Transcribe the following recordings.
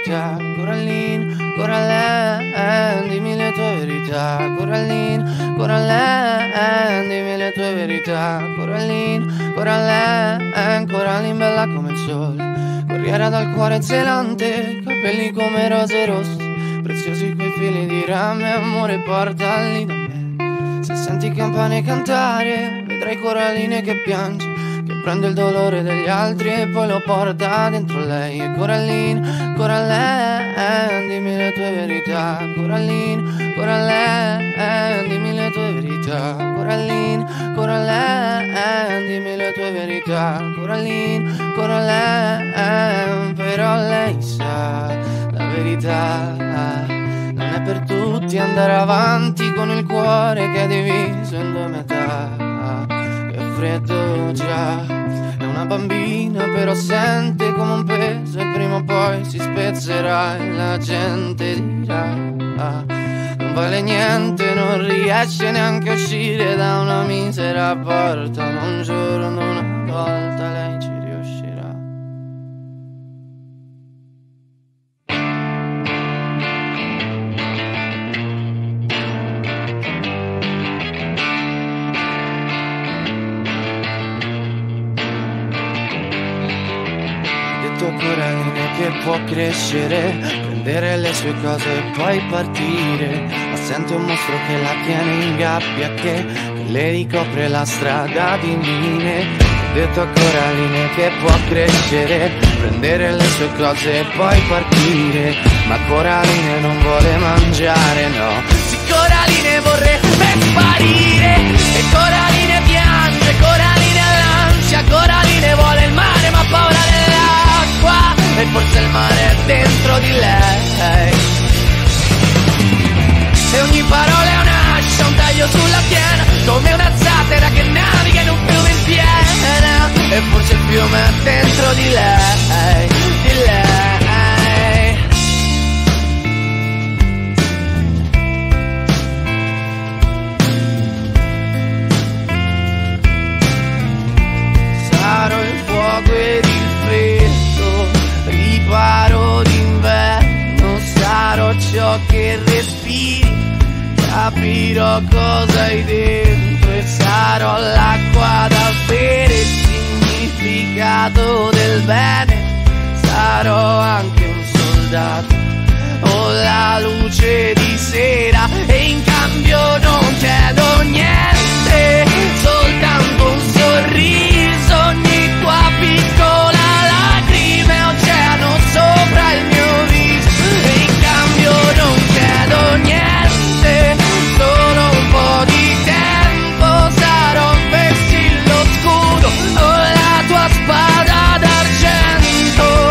verità, Coraline, Coraline, dimmi le tue verità, Coraline, Coraline, dimmi le tue verità, Coraline, Coraline, Coraline bella come il sole, corriera dal cuore zelante, capelli come rose rosse, preziosi quei fili di rame, amore portali da me. Se senti campane cantare, vedrai Coraline che piange, che prende il dolore degli altri e poi lo porta dentro lei. E Coraline, Coraline, dimmi le tue verità, Coraline, Coraline, dimmi le tue verità, Coraline, Coraline, dimmi le tue verità, Coraline, Coraline, però lei sa la verità. Non è per tutti andare avanti con il cuore che è diviso in due metà. Che freddo già, è una bambina però sente come un peso e prima o poi si spezzerà e la gente dirà non vale niente, non riesce neanche a uscire da una misera porta, ma un giorno una volta lei ci riuscirà. Coraline che può crescere, prendere le sue cose e poi partire, ma sente un mostro che la tiene in gabbia, che le ricopre la strada di mine. Ho detto a Coraline che può crescere, prendere le sue cose e poi partire, ma Coraline non vuole mangiare, no. Sì, Coraline vorrebbe sparire, e Coraline piange, Coraline all'ansia, Coraline vuole il mare ma ha paura dell'acqua, e forse il mare è dentro di lei. E ogni parola è un'ascia, un taglio sulla piena, come una zattera che naviga in un fiume in piena, e forse il fiume è dentro di lei, di lei. Sarò il fuoco ed il freddo, riparo d'inverno, sarò ciò che respiri, capirò cosa hai dentro e sarò l'acqua da bere, il significato del bene, sarò anche un soldato o la luce di sera, e in cambio non chiedo niente, soltanto un sorriso, ogni tua piccola lacrima, oceano sopra il mio viso, e in cambio non chiedo niente, solo un po' di tempo, sarò un vessillo scudo o la tua spada d'argento.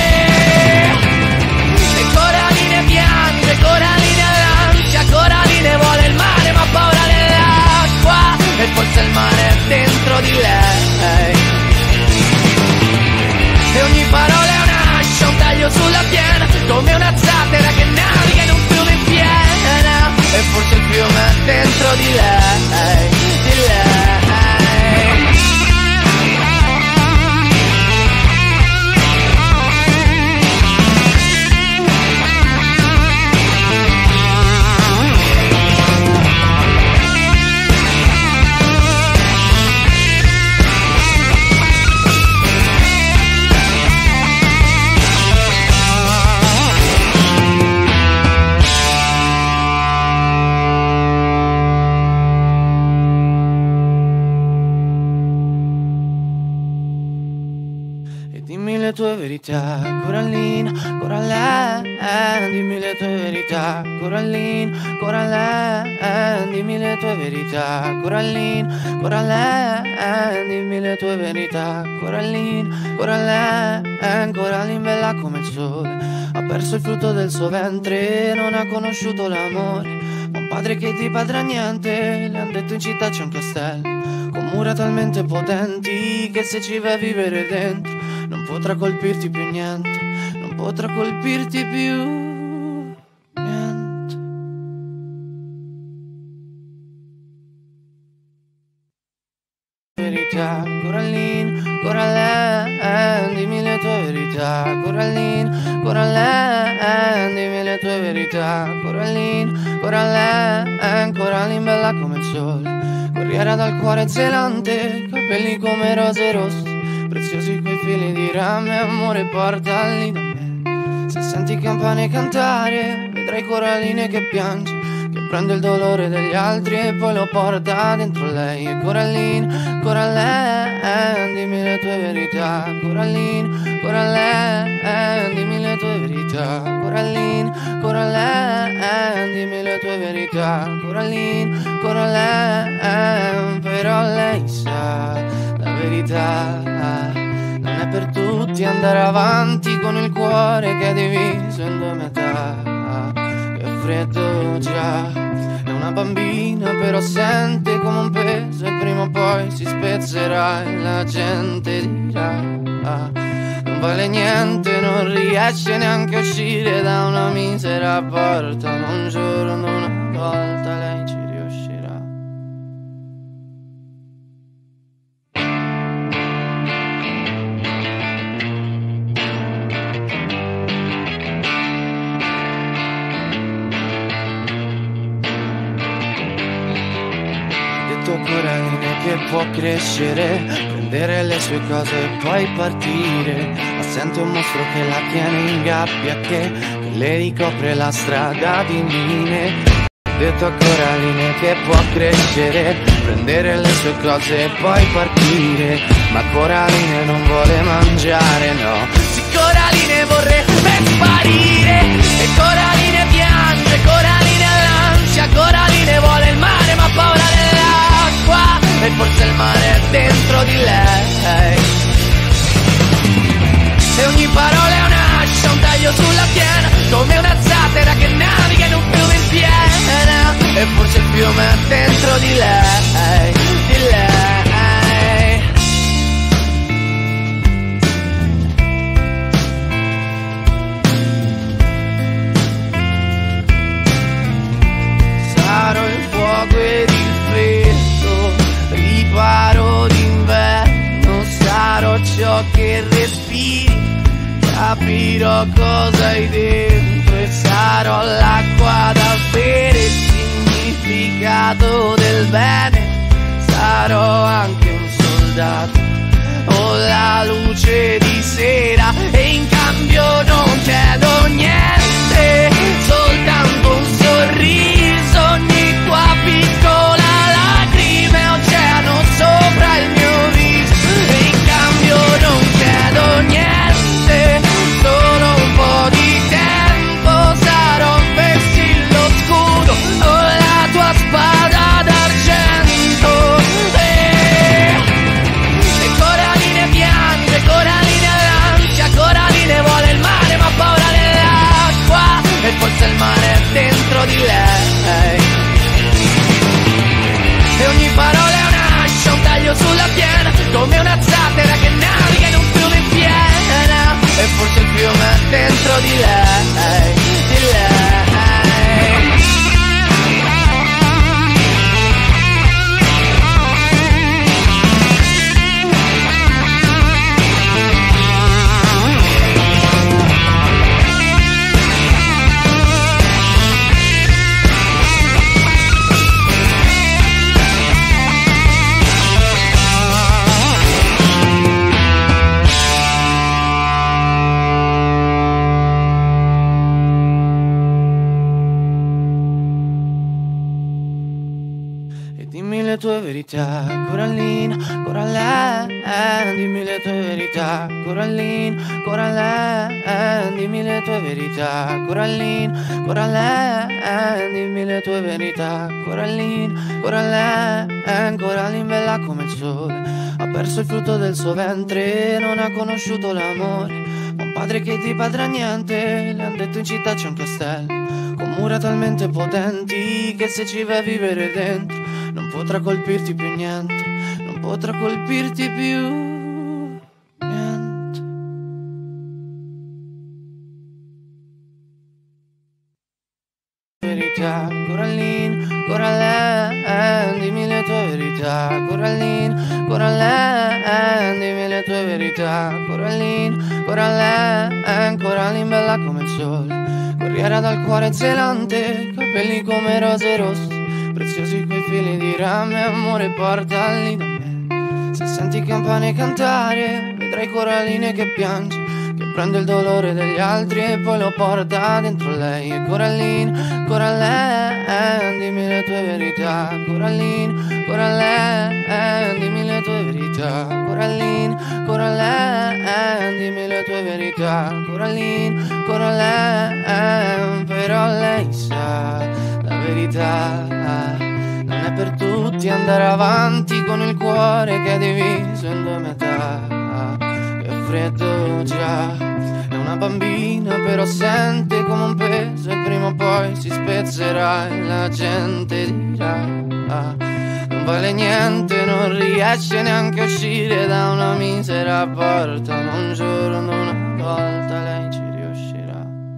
E Coraline piange, Coraline all'ansia, Coraline vuole il mare ma ha paura dell'acqua, e forse il mare è dentro di lei. E ogni parola è un'ascia, un taglio sulla piena, come una zattera che naviga in un fiume in piena, e forse il fiume è dentro di lei, di lei. Dimmi le tue verità, Coraline, Coraline, dimmi le tue verità, Coraline, Coraline, dimmi le tue verità, Coraline, Coraline, dimmi le tue verità, Coraline, Coraline, Coraline bella come il sole, ha perso il frutto del suo ventre, non ha conosciuto l'amore, ma un padre che ti padrà niente, le han detto in città c'è un castello, con mura talmente potenti che se ci vai a vivere dentro non potrà colpirti più niente, non potrà colpirti più niente. Verità, Coraline, Coraline, dimmi le tue verità, Coraline, Coraline. dimmi le tue verità. Coraline, Coraline, Coraline bella come il sole, corriera dal cuore zelante, capelli come rose rosse, preziosi quei fili di rame, amore portali da me. Se senti campane cantare, vedrai Coraline che piange, che prende il dolore degli altri e poi lo porta dentro lei. E Coraline, Coraline, dimmi le tue verità. Coraline, Coraline, dimmi le tue verità. Coraline, Coraline, dimmi le tue verità. Coraline, Coraline, però lei sa la verità. Non è per tutti andare avanti con il cuore che è diviso in due metà. Che freddo già, è una bambina però sente come un peso e prima o poi si spezzerà e la gente dirà non vale niente, non riesce neanche a uscire da una misera porta, ma un giorno una volta lei ci riuscirà. Coraline che può crescere, prendere le sue cose e poi partire, ma sente un mostro che la tiene in gabbia, che le ricopre la strada di mine. Detto a Coraline che può crescere, prendere le sue cose e poi partire, ma Coraline non vuole mangiare, no. Sì, Coraline vorrebbe sparire, e Coraline piange, Coraline ha l'ansia, Coraline vuole il mare ma ha paura dell'acqua, e forse il mare è dentro di lei. E ogni parola è un'ascia, un taglio sulla piena, come una zattera che naviga in un fiume in piena, e forse il fiume è dentro di lei, di lei. Sarò il fuoco ed il freddo, riparo d'inverno, sarò ciò che respiri, capirò cosa hai dentro e sarò l'acqua da bere, il significato del bene, sarò anche un soldato o la luce di sera, e in cambio non chiedo niente, soltanto un sorriso, ogni tua piccola lacrima, oceano sopra il mio viso, e in cambio non chiedo niente, solo un po' di tempo, sarò un vessillo scudo o la tua spada d'argento. E Coraline piange, Coraline ha l'ansia, Coraline vuole il mare ma ha paura dell'acqua, e forse il mare è dentro di lei. E ogni parola è un'ascia, un taglio sulla piena, come una zattera che naviga in un fiume in piena, e forse il fiume è dentro di lei, di lei. Dimmi le tue verità, Coraline, Coraline, dimmi le tue verità, Coraline, Coraline, dimmi le tue verità, Coraline, Coraline, dimmi le tue verità, Coraline, Coraline, Coraline bella come il sole, ha perso il frutto del suo ventre, non ha conosciuto l'amore, ma un padre che ti padrà niente, le han detto in città c'è un castello, con mura talmente potenti che se ci vai a vivere dentro non potrà colpirti più niente, non potrà colpirti più niente. Verità, Coraline, Coraline, dimmi le tue verità, Coraline, Coraline, dimmi le tue verità, Coraline, Coraline, Coraline bella come il sole, guerriera dal cuore zelante, capelli come rose rosse, preziosi quei fili di rame, amore portali da me. Se senti campane cantare, vedrai Coraline che piange, che prende il dolore degli altri e poi lo porta dentro lei. E Coraline, Coraline, dimmi le tue verità. Coraline, Coraline, dimmi le tue verità. Coraline, Coraline, dimmi le tue verità. Coraline, Coraline, però lei sa la verità. Non è per tutti andare avanti con il cuore che è diviso in due metà. Che freddo già, è una bambina però sente come un peso e prima o poi si spezzerà e la gente dirà non vale niente, non riesce neanche a uscire da una misera porta, ma un giorno una volta lei ci riuscirà.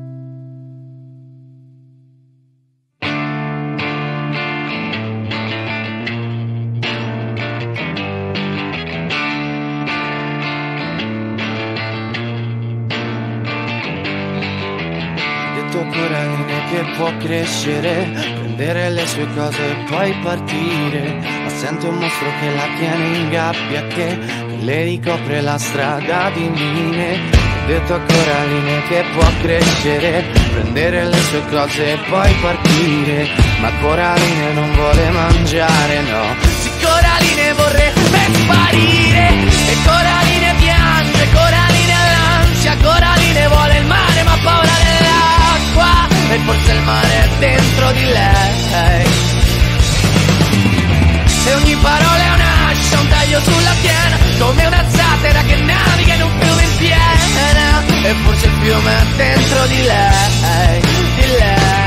Coraline che può crescere, prendere le sue cose e poi partire, ma sente un mostro che la tiene in gabbia, che le ricopre la strada di mine. Ho detto a Coraline che può crescere, prendere le sue cose e poi partire, ma Coraline non vuole mangiare, no. Sì, Coraline vorrebbe sparire, e Coraline piange, Coraline all'ansia, Coraline vuole il mare ma ha paura dell'acqua, e forse il mare è dentro di lei. E ogni parola è un'ascia, un taglio sulla piena, come una zattera che naviga in un fiume in piena, e forse il fiume è dentro di lei, di lei.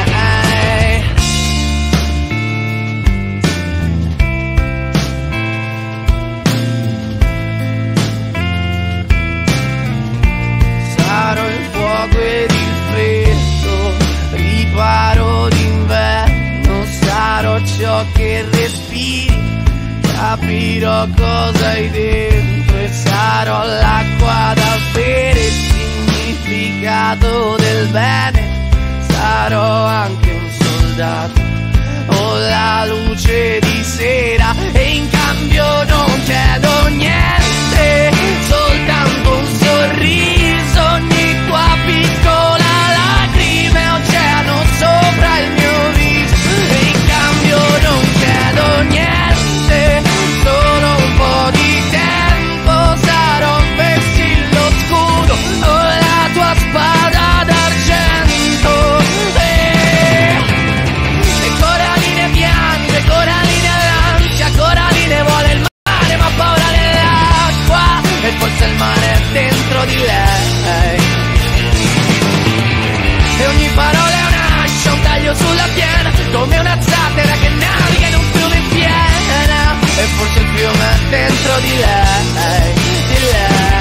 Sarò il fuoco ed il freddo, riparo d'inverno, sarò ciò che respiri, capirò cosa hai dentro e sarò l'acqua da bere, il significato del bene, sarò anche un soldato o la luce di sera, e in cambio non chiedo niente, soltanto un sorriso, ogni tua piccola lacrima, oceano sopra il mio viso, e in cambio non chiedo niente, solo un po' di tempo, sarò un vessillo scudo o la tua spada d'argento. E Coraline piange, Coraline all'ansia, Coraline vuole il mare ma ha paura dell'acqua, e forse il mare è dentro di lei. E ogni parola è un'ascia, un taglio sulla piena, come una zattera che naviga in un fiume in piena, e forse il fiume è dentro di lei, di lei.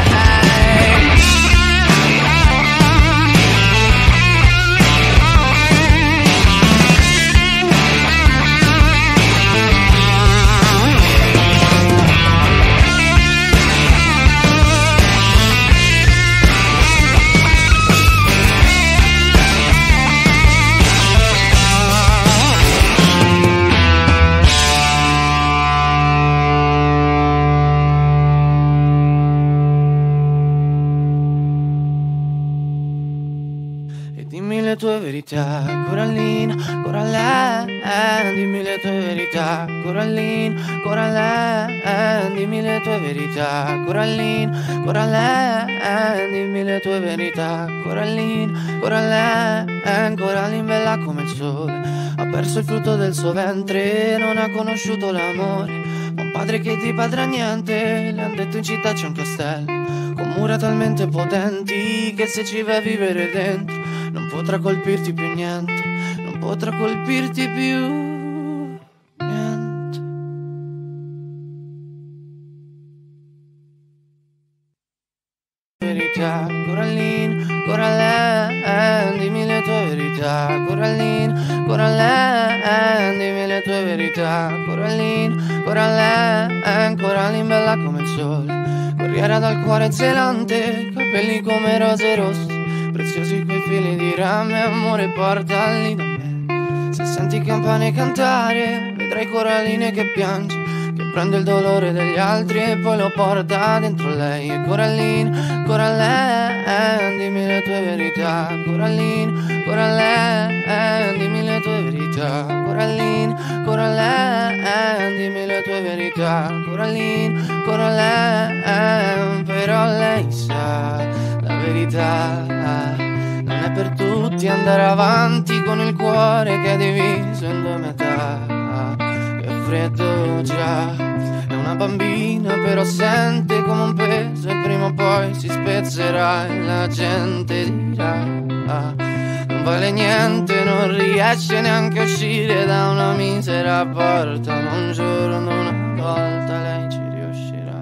Dimmi le tue verità, Coraline, Coraline, dimmi le tue verità, Coraline, Coraline, dimmi le tue verità, Coraline, Coraline, dimmi le tue verità, Coraline, Coraline, Coraline bella come il sole, ha perso il frutto del suo ventre, non ha conosciuto l'amore, ma un padre che ti padrà niente, le han detto in città c'è un castello, con mura talmente potenti che se ci vai a vivere dentro non potrà colpirti più niente, non potrà colpirti più niente. Verità, Coraline, Coraline, dimmi le tue verità, Coraline, Coraline, dimmi le tue verità, Coraline, Coraline, Coraline bella come il sole, guerriera dal cuore zelante, capelli come rose rosse, preziosi quei fili di rame, amore portali da me. Se senti campane cantare, vedrai coralline che piange, che prende il dolore degli altri e poi lo porta dentro lei. E Coraline, Coraline, dimmi le tue verità. Coraline, Coraline, dimmi le tue verità. Coraline, Coraline, dimmi le tue verità. Coraline, Coraline, però lei sa la verità. Non è per tutti andare avanti con il cuore che è diviso in due metà. Che freddo già, è una bambina però sente come un peso e prima o poi si spezzerà e la gente dirà non vale niente, non riesce neanche a uscire da una misera porta, ma un giorno una volta lei ci riuscirà.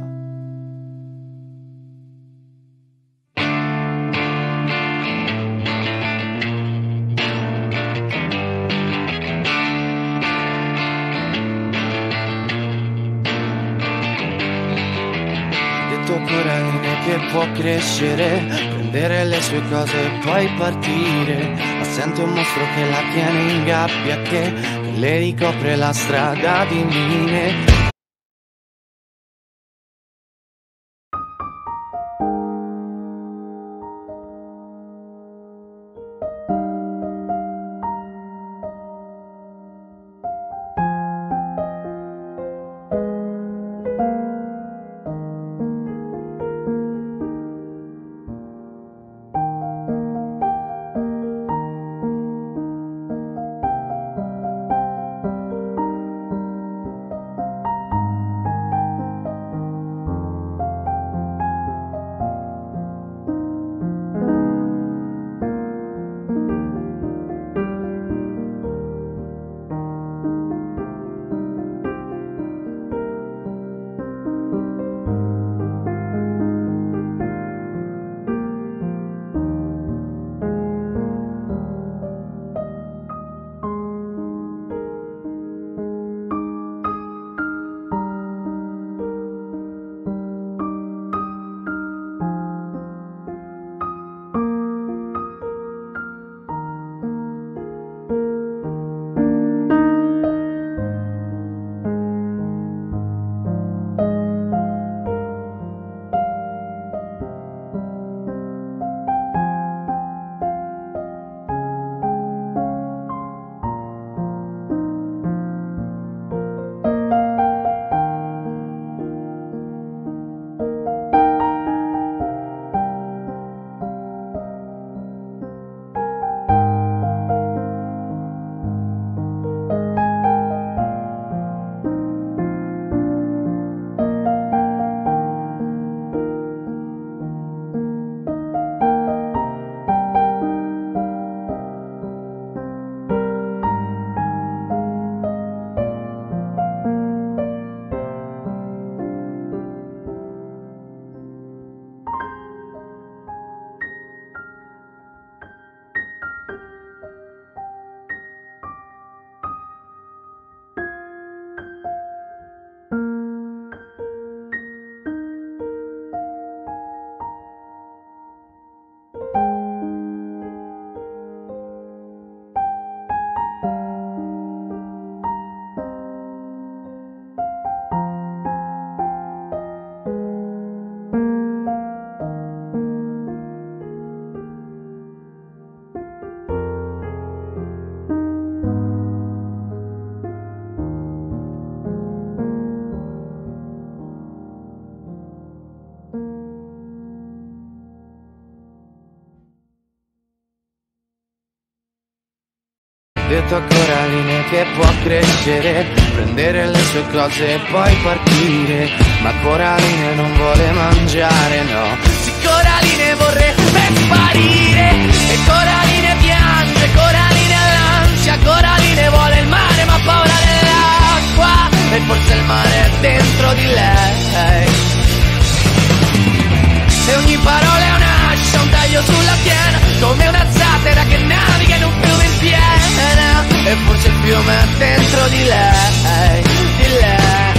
Coraline che può crescere, prendere le sue cose e poi partire, ma sente un mostro che la tiene in gabbia, che le ricopre la strada di mine. Detto a Coraline che può crescere, prendere le sue cose e poi partire, ma Coraline non vuole mangiare, no. Sì, Coraline vorrebbe sparire, e Coraline piange, Coraline all'ansia, Coraline vuole il mare ma ha paura dell'acqua, e forse il mare è dentro di lei. E ogni parola è un'ascia, un taglio sulla piena, come una zattera che naviga in un fiume in piena. E forse il fiume è dentro di lei, di lei.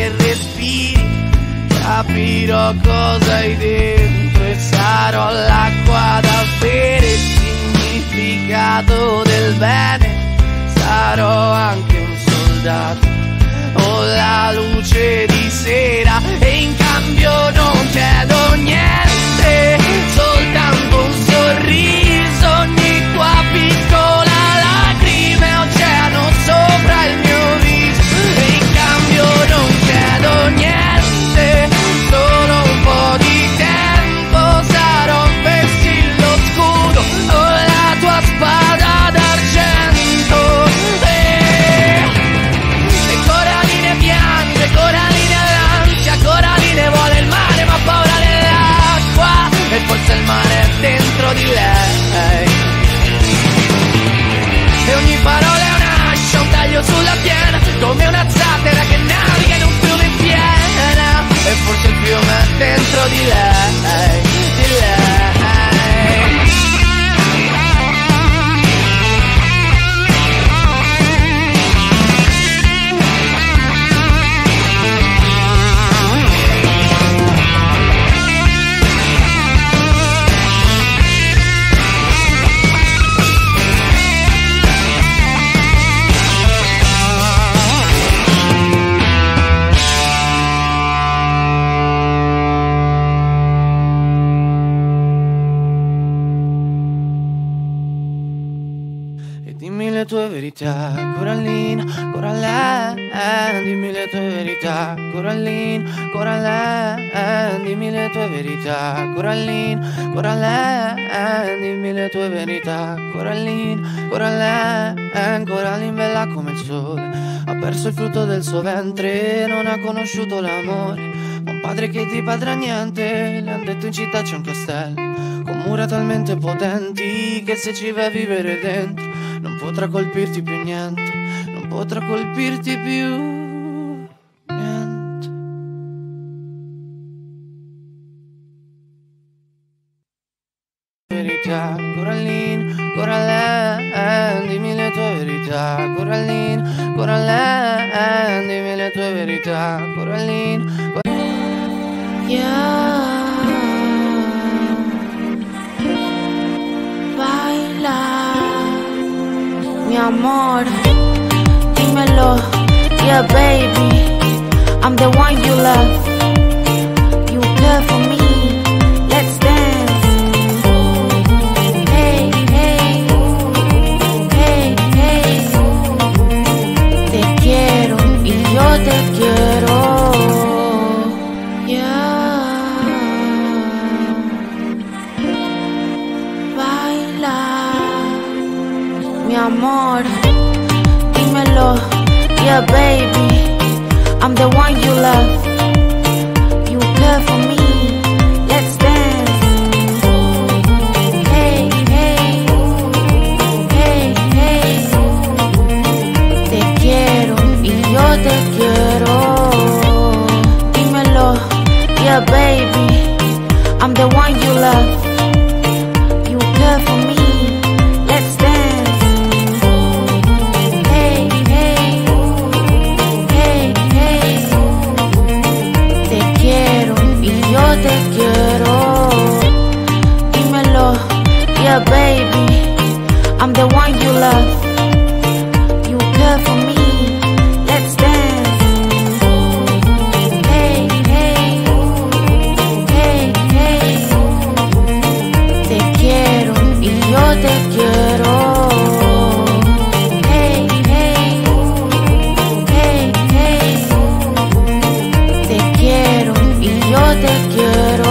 che respiri, capirò cosa hai dentro e sarò l'acqua da bere, il significato del bene, sarò anche un soldato o la luce di sera e in cambio non chiedo niente, soltanto un sorriso, ogni tua piccola lacrima, oceano sopra il mio viso e in cambio non chiedo niente, solo un po' di tempo, sarò un vessillo scudo o la tua spada d'argento. Coraline piange, Coraline lancia, Coraline vuole il mare ma ha paura dell'acqua e forse il mare è dentro di lei. E ogni parola è un'ascia, un taglio sulla piena, come una zattera che naviga in un fiume in piena. E forse il fiume è dentro di lei, di lei. Dimmi le tue verità, Coraline, Coraline, dimmi le tue verità, Coraline, Coraline, dimmi le tue verità, Coraline, Coraline, dimmi le tue verità, Coraline, Coraline, Coraline bella come il sole, ha perso il frutto del suo ventre, non ha conosciuto l'amore, un padre che di padre ha niente, le han detto in città c'è un castello, con mura talmente potenti che se ci vai a vivere dentro non potrà colpirti più niente, non potrà colpirti più niente. Verità, Coraline, Coraline, dimmi le tue verità, Coraline, Coraline, dimmi le tue verità, Coraline, Yeah. Mi amor, dímelo, yeah baby, I'm the one you love, you care for me, let's dance, hey, hey, hey, hey, te quiero y yo te quiero, yeah, baila. Mi amor, dímelo, yeah baby, I'm the one you love, you care for me, let's dance, hey, hey, hey, hey, te quiero y yo te quiero, dímelo, yeah baby, I'm the one you love, you care for me. Te quiero, dímelo, yeah baby, I'm the one you love, you care for me, let's dance, hey, hey, hey, hey, te quiero y yo te quiero, hey, hey, hey, hey, te quiero y yo te quiero,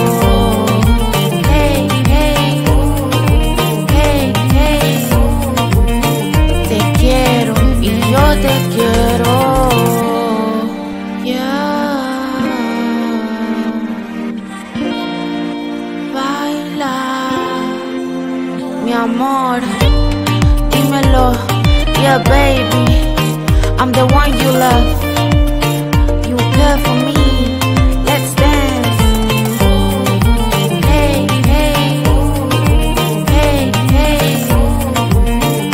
hey, hey, hey, hey, te quiero y yo te quiero, yeah, baila, mi amor, dímelo, yeah baby, I'm the one you love, you care for me.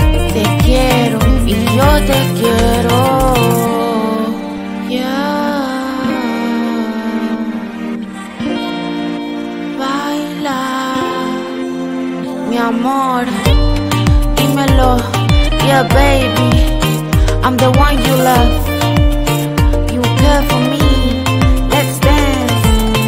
Te quiero, yeah. amor, dímelo, yeah baby, I'm the one you love. You care for me, let's dance.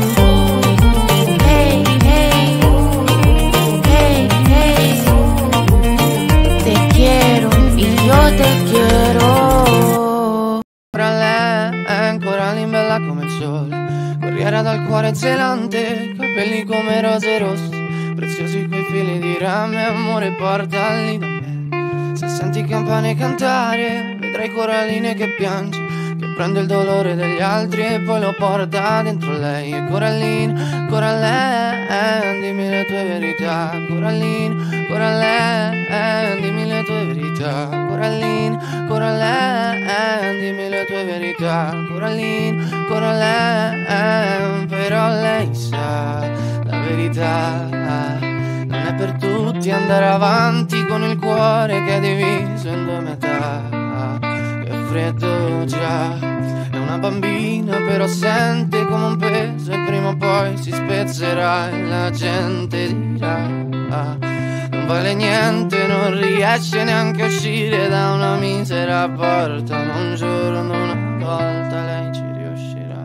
Hey, hey, hey, hey. Te quiero y yo te quiero. Ancora lei, ancora lì bella come il sole, corriera dal cuore zelante, capelli come rose rosse, preziosi quei fili di rame, amore portali da me. Se senti campane cantare, vedrai coralline che piange, che prende il dolore degli altri e poi lo porta dentro lei. E Coraline, Coraline, dimmi le tue verità. Coraline, Coraline, dimmi le tue verità. Coraline, Coraline, dimmi le tue verità. Coraline, Coraline, però lei sa la verità. Non è per tutti andare avanti con il cuore che è diviso in due metà. Che freddo già, è una bambina però sente come un peso e prima o poi si spezzerà e la gente dirà non vale niente, non riesce neanche a uscire da una misera porta, ma un giorno una volta lei ci riuscirà.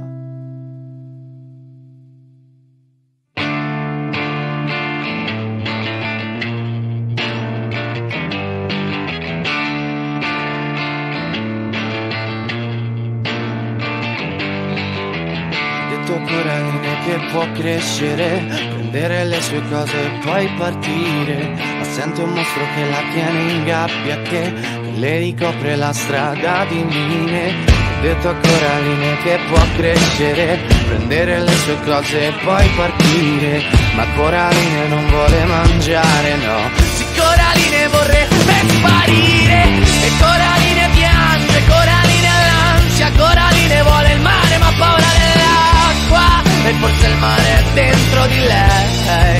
Coraline che può crescere, prendere le sue cose e poi partire, ma sente un mostro che la tiene in gabbia, che le ricopre la strada di mine. Ho detto a Coraline che può crescere, prendere le sue cose e poi partire, ma Coraline non vuole mangiare, no. Sì, Coraline vorrebbe sparire, e Coraline piange, Coraline ha l'ansia, Coraline vuole il mare ma ha paura dell'acqua, e forse il mare è dentro di lei.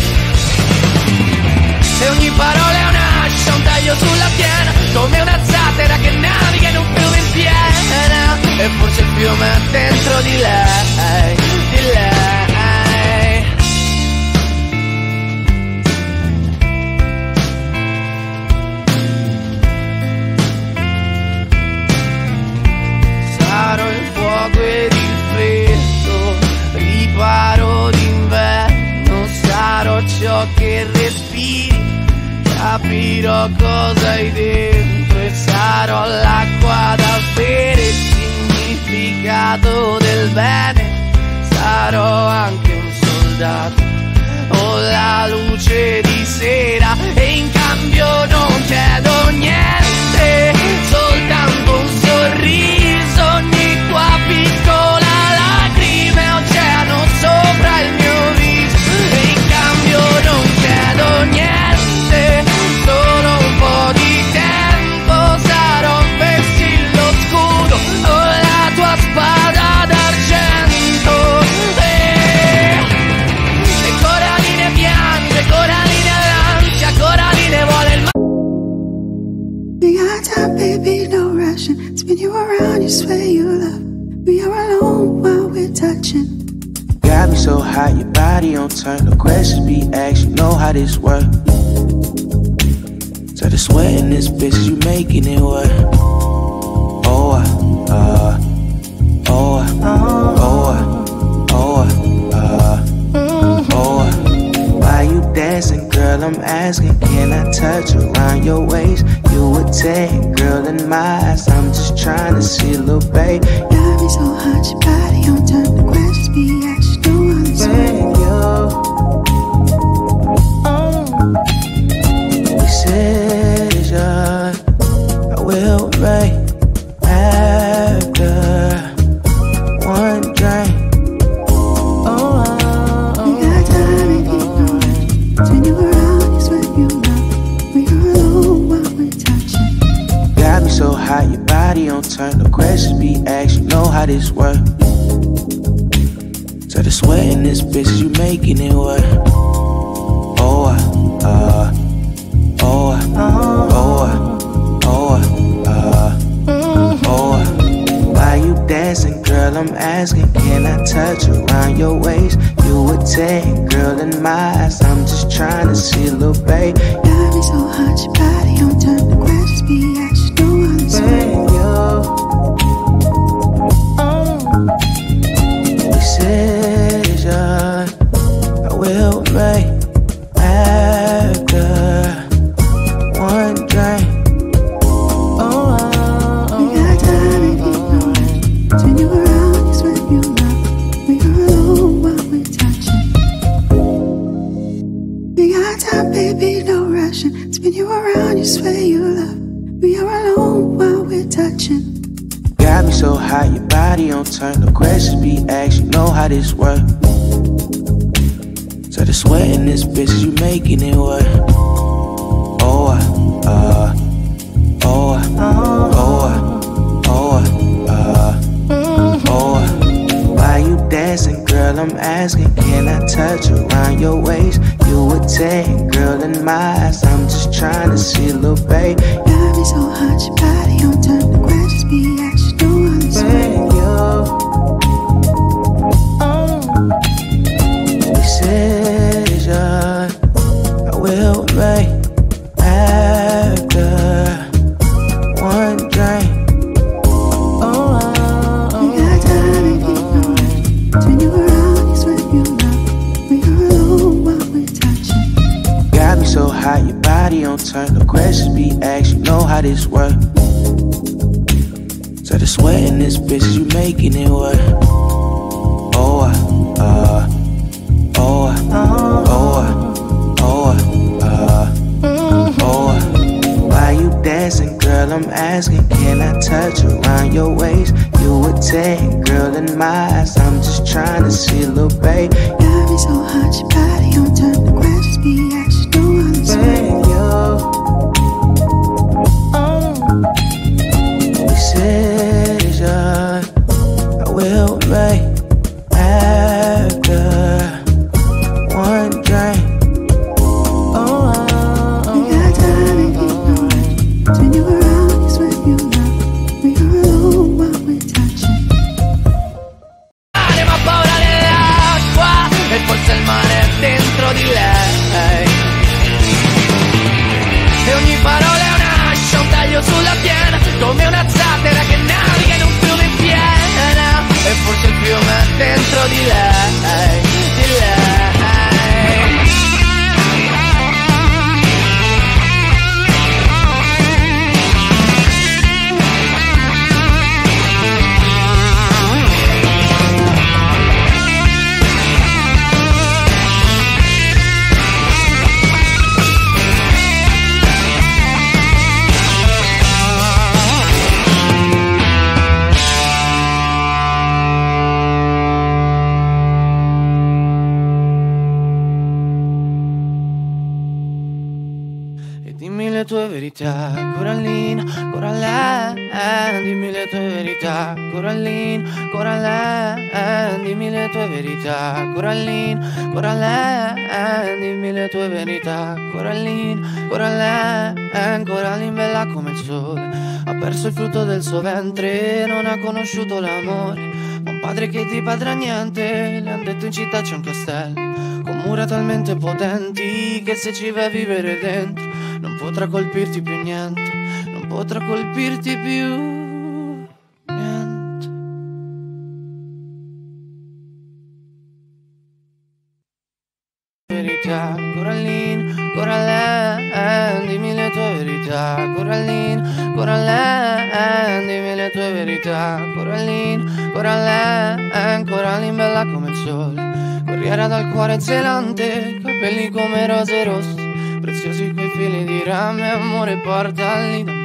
E ogni parola è un'ascia, un taglio sulla piena, come una zattera che naviga in un fiume in piena, e forse il fiume è dentro di lei, di lei. Sarò il fuoco ed il freddo, riparo d'inverno, sarò ciò che respiri, capirò cosa hai dentro e sarò l'acqua da bere, il significato del bene, sarò anche un soldato o la luce di sera, e in cambio non chiedo niente, soltanto un sorriso, ogni tua piccola lacrime, oceano sopra il mio viso, e in cambio non chiedo niente, solo un po' di tempo, sarò un vessillo scudo o la tua spada d'argento. E Coraline piange, Coraline ha l'ansia, Coraline vuole il mare. We got time, baby, no rushing. Spin you around, you swear you love. We are alone while we're touching. Got me so hot, your body on turn. No questions be asked, you know how this work. So the sweat in this bitch, you making it work. Oh, oh, oh, oh. Why you dancing, girl? I'm asking, can I touch around your waist? You a 10, girl, in my eyes. I'm just trying to see, little babe. Got me so hot, your body on turn. The questions be asked, you know how this work. Decision I will make after one drink. We got time, baby, no rush. Spin you around, you swear you love. We are alone while we're touching. Got me so hot, your body on turn. No questions be asked, you know how this work. So the sweat in this bitch, you making it work. Oh, oh, oh, oh. Why you dancing, girl? I'm asking, can I touch around your waist? You a 10, girl, in my eyes. eyes, I'm just trying to see, little babe. Got me so hot, your body on turn. The questions be asked, you know all this way. Decision I will make after one drink. We got time and ignorance. Turn you around, you swear you love. We are alone while we're touching. We got time, baby, no rushing. Spin you around, you swear you love. We are alone while we're touching. Got me so hot, your body on turn. No questions be asked, you know how this work. So the sweat in this bitch, you making it work. Why you dancing, girl? I'm asking, can I touch around your waist? You were 10, girl, in my eyes, I'm just trying to see, little babe. Got me so hot, your body on turn. The questions be asked, you know all this way. Decision I will make after one drink. We got time and ignorance. Turn you around, you swear you love. We are alone while we're touching. Got me so hot, your body on turn. No questions be asked, you know how this work. So the sweat in this bitch, you making it work. Why you dancing, girl? I'm asking, can I touch around your waist? You were 10, girl, in my eyes, I'm just trying to see, little babe. Got me so hot, your body on turn. The questions be asked, you know all this way. Decision I will make after one drink. We got time and ignorance. Turn you around, you swear you love. We are alone while we're touching. Ma paura dell'acqua e forse il mare è dentro di lei. E ogni parola è un'ascia, un taglio sulla piena, come una zattera che naviga in un fiume in piena. E forse il fiume è dentro di lei, di lei. Dimmi le tue verità, Corallina, Coraline, dimmi le tue verità, Corallina, Coraline, dimmi le tue verità, Corallina, Coraline, dimmi le tue verità, Corallina, Coraline, Coraline bella come il sole, ha perso il frutto del suo ventre, non ha conosciuto l'amore, ma un padre che di padre ha niente, le han detto in città c'è un castello, con mura talmente potenti che se ci vai a vivere dentro non potrà colpirti più niente, non potrà colpirti più niente. Verità, Corallina, Coraline, dimmi le tue verità, Corallina, Coraline, dimmi le tue verità, Corallina, Coraline, Coraline bella come il sole, corriera dal cuore zelante, capelli come rose rosse, preziosi quei fili di rame, amore porta al nido